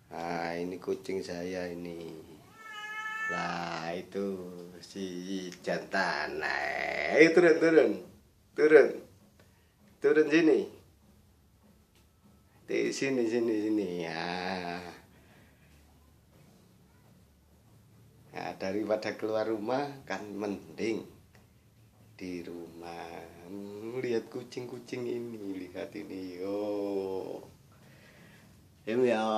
Nah, ini kucing saya ini. Lah, itu si jantan. Nah, turun, turun. Turun. Turun sini. Di sini, sini, sini. Ya. Nah, daripada keluar rumah kan mending di rumah. Lihat kucing-kucing ini, lihat ini. Oh. Ini ya.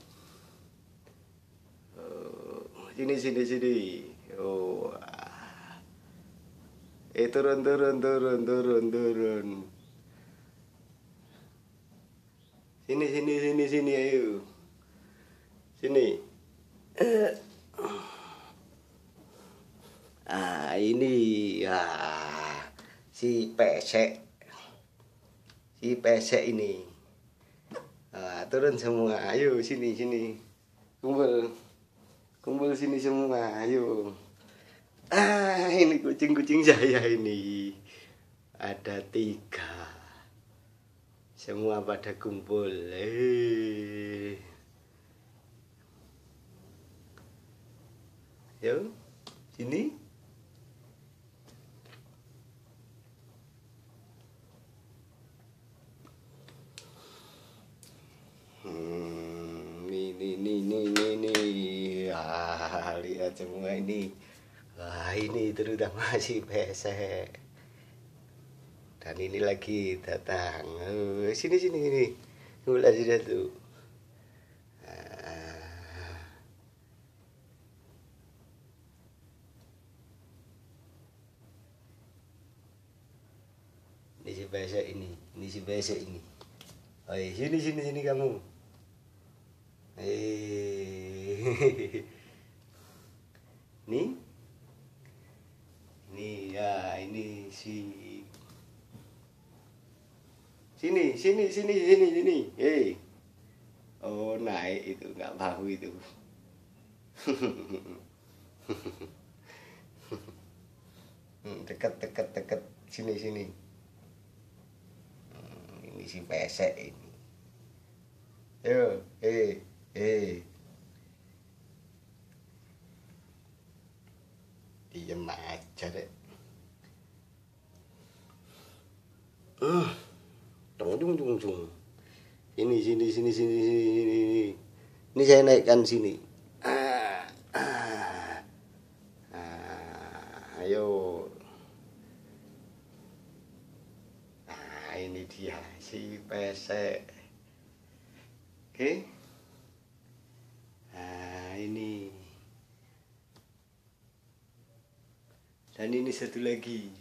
Sini, sini, sini. Oh. Turun, turun, turun, turun, turun. Sini, sini, sini, sini, ayo. Sini. Ini ya si pesek. Si pesek ini. Turun semua. Ayo sini, sini. Kumpul. Kumpul sini semua. Ayo. Ini kucing-kucing saya ini. Ada 3. Semua pada kumpul. Yuk, sini. Nih. Lihat semua ini. Wah, ini terutama si pesek. Dan ini lagi datang. Sini, sini, sini. Mulai sudah tuh. Ini si pesek ini. Ini si pesek ini. Sini, sini, sini kamu. Nih. Ini ya, ini si. Sini, sini, sini, sini, sini. Oh, naik itu, nggak mau itu. Dekat, dekat, dekat. Sini, sini. Ini si pesek ini. Yo, diem aja deh. Tung. Sini, sini, sini, sini, sini. Ini saya naikkan sini. Ayo. Ini dia si pesek. Oke. Ini. Dan ini satu lagi.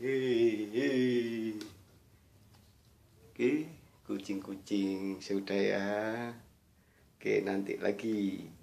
Oke, kucing-kucing sudah ya. Oke, nanti lagi.